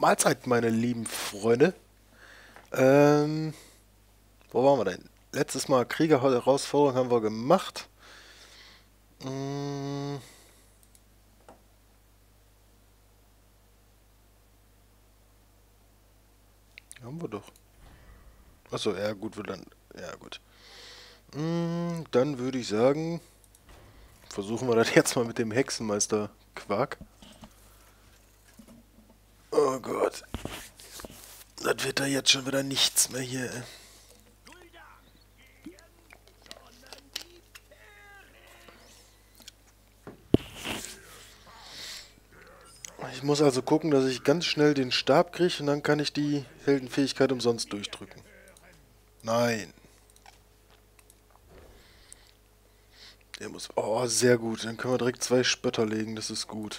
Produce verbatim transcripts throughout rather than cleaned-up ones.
Mahlzeit, meine lieben Freunde. Ähm, wo waren wir denn? Letztes Mal Krieger-Herausforderung haben wir gemacht. Hm, haben wir doch. Achso, ja gut, wir dann. Ja gut. Hm, dann würde ich sagen, versuchen wir das jetzt mal mit dem Hexenmeister Quark. Oh Gott. Das wird da jetzt schon wieder nichts mehr hier. ey. Ich muss also gucken, dass ich ganz schnell den Stab kriege und dann kann ich die Heldenfähigkeit umsonst durchdrücken. Nein. Der muss... Oh, sehr gut. Dann können wir direkt zwei Spötter legen. Das ist gut.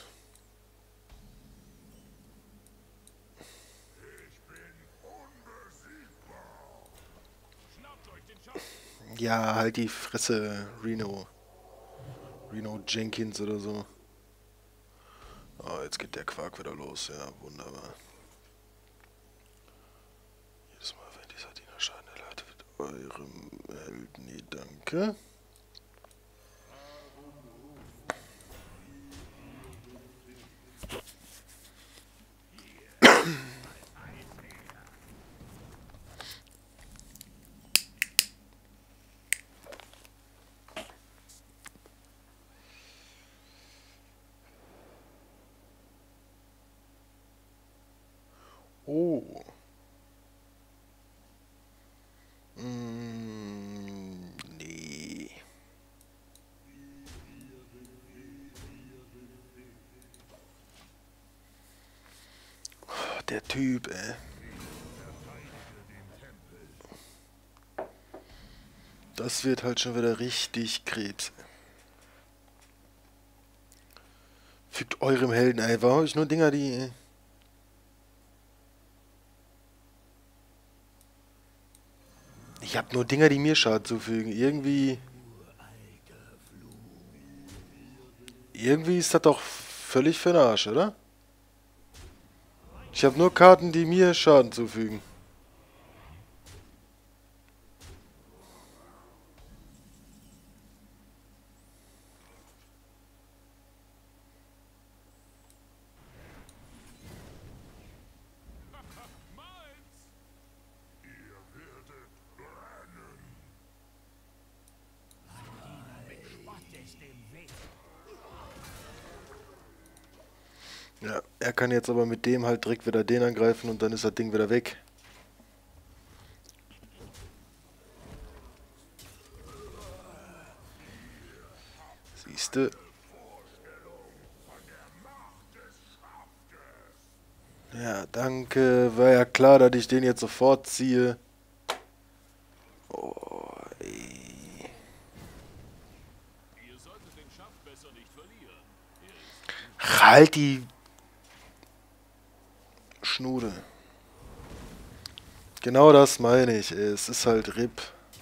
Ja, halt die Fresse, Reno. Reno Jenkins oder so. Oh, jetzt geht der Quark wieder los. Ja, wunderbar. Jedes Mal, wenn dieser Diener Schaden erleidet wird, eurem Helden... Nee, danke. Oh. Mm, nee. Oh, der Typ, ey. Das wird halt schon wieder richtig Krebs. Fügt eurem Helden, ey. Warum habe ich nur Dinger, die... Ich habe nur Dinger, die mir Schaden zufügen. Irgendwie... Irgendwie ist das doch völlig für den Arsch, oder? Ich habe nur Karten, die mir Schaden zufügen. Ja, er kann jetzt aber mit dem halt direkt wieder den angreifen und dann ist das Ding wieder weg. Siehste. Ja, danke. War ja klar, dass ich den jetzt sofort ziehe. Oh, ey. Halt die Schnude. Genau das meine ich. Ey. Es ist halt R I P.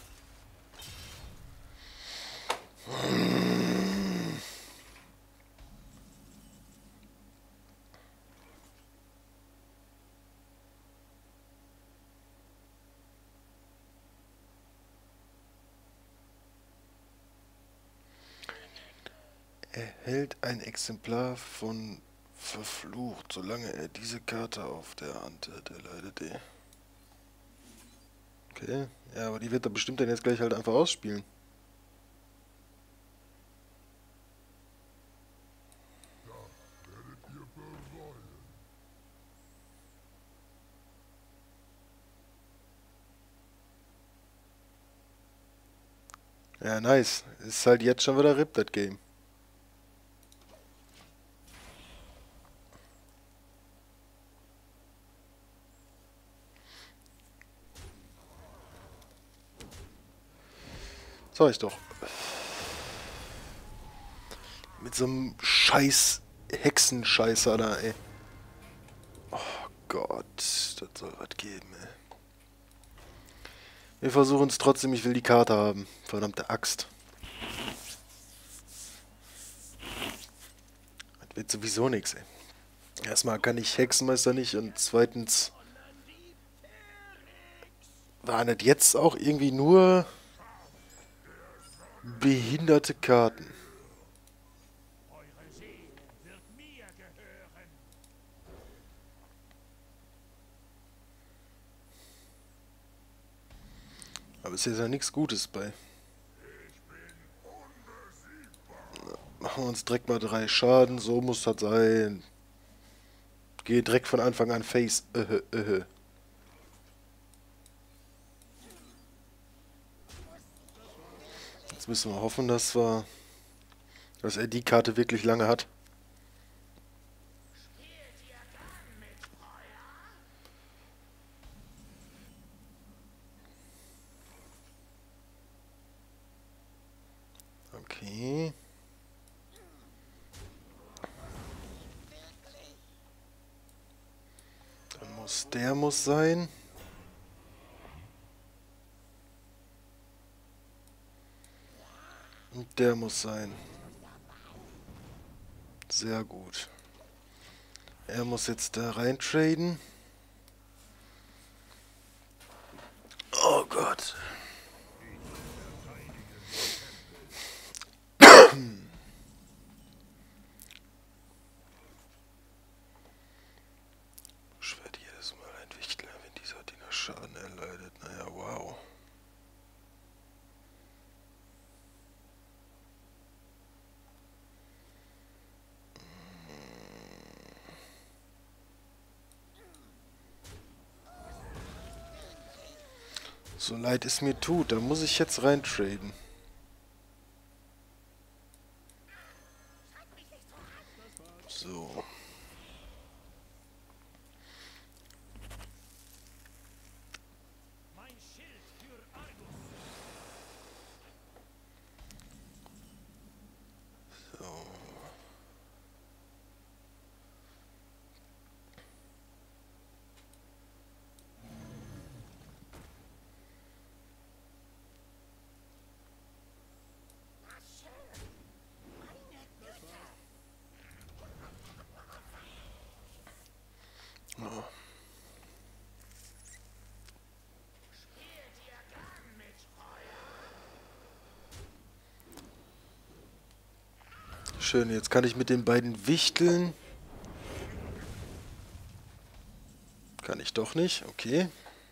Erhält ein Exemplar von verflucht, solange er diese Karte auf der Hand hat. Er leidet eh. Okay, ja, aber die wird er bestimmt dann jetzt gleich halt einfach ausspielen. Ja, nice. Ist halt jetzt schon wieder R I P, das Game. Sag ich doch. Mit so einem scheiß Hexenscheißer da, ey. Oh Gott, das soll was geben, ey. Wir versuchen es trotzdem, ich will die Karte haben. Verdammte Axt. Das wird sowieso nichts, ey. Erstmal kann ich Hexenmeister nicht und zweitens waren das jetzt auch irgendwie nur behinderte Karten. Eure Seele wird mir gehören. Aber es ist ja nichts Gutes bei. Machen wir uns direkt mal drei Schaden, so muss das sein. Gehe direkt von Anfang an Face. Äh, äh. Jetzt müssen wir hoffen, dass wir, dass er die Karte wirklich lange hat. Spielt ihr gern mit Feuer? Okay. Dann muss der muss sein. Und der muss sein. Sehr gut. Er muss jetzt da rein traden. Oh Gott. Schwert jedes Mal ein Wichtler, wenn dieser Diener Schaden erleidet. Naja, wow. So leid es mir tut, da muss ich jetzt rein traden. So. Mein Schild für Argus. So. Oh. Spielt ihr gern mit Feuer? Schön, jetzt kann ich mit den beiden Wichteln. Kann ich doch nicht, okay.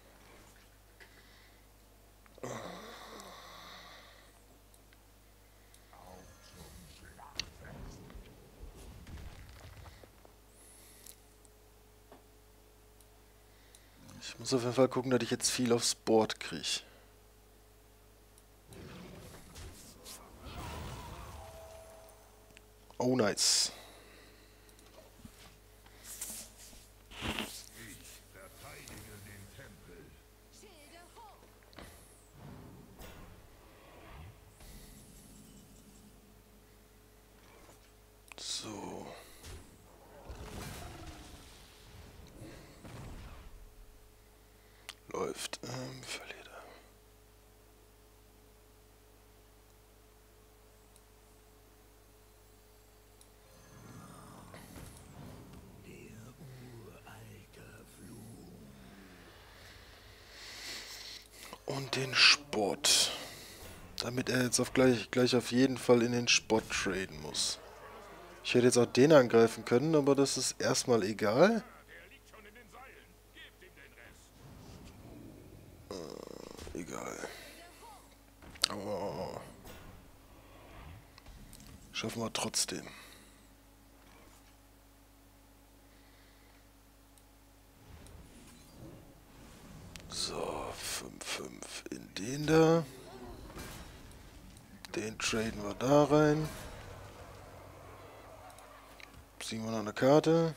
Ich muss auf jeden Fall gucken, dass ich jetzt viel aufs Board kriege. Oh, nice. Verteidige den Tempel. Schilde hoch! So. Läuft. Ähm, Verleder. Der uralte Fluch. Und den Sport. Damit er jetzt auf gleich, gleich auf jeden Fall in den Sport traden muss. Ich hätte jetzt auch den angreifen können, aber das ist erstmal egal. Der liegt schon in den Seilen. Gebt ihm den Rest. Egal. Oh. Schaffen wir trotzdem. So, fünf fünf in den da. Den traden wir da rein. Ziehen wir noch eine Karte.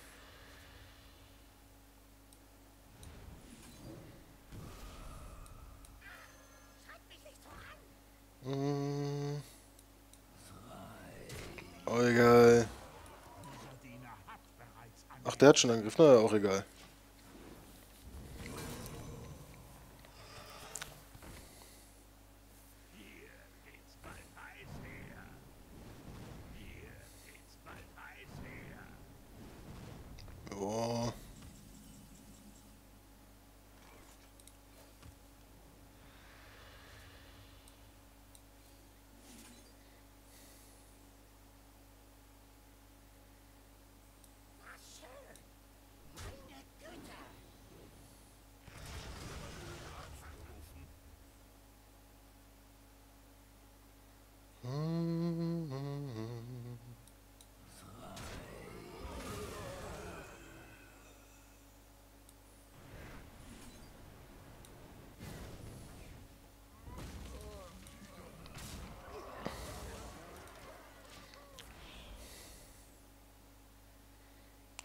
Hm. Oh, egal. Dieser Diener hat bereits an. Ach, der hat schon angegriffen. Na, auch egal. Hier geht's bald heiß her. Hier geht's bald heiß her.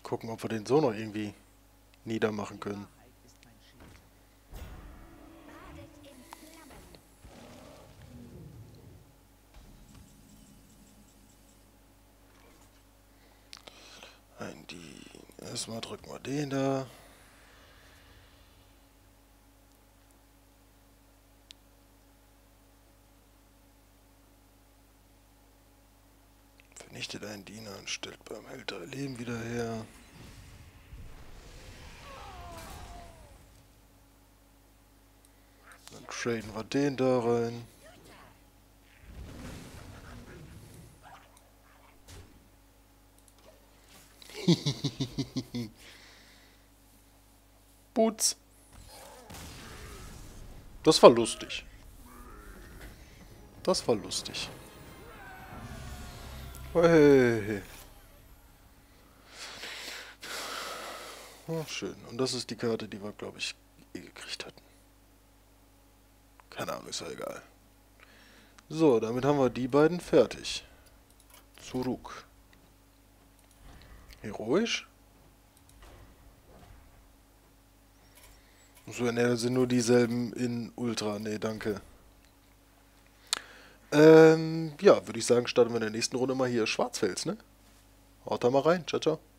gucken, ob wir den so noch irgendwie niedermachen können. Ein die. Erstmal drücken wir den da. Vernichtet einen Diener und stellt beim Held drei Leben wieder her. Dann traden wir den da rein. Putz. Das war lustig. Das war lustig. Hey. Oh, schön. Und das ist die Karte, die wir, glaube ich, eh gekriegt hatten. Keine Ahnung, ist ja egal. So, damit haben wir die beiden fertig. Zurück. Heroisch? So, ne, das sind nur dieselben in Ultra. Ne, danke. Ähm, ja, würde ich sagen, starten wir in der nächsten Runde mal hier Schwarzfels, ne? Haut da mal rein. Ciao, ciao.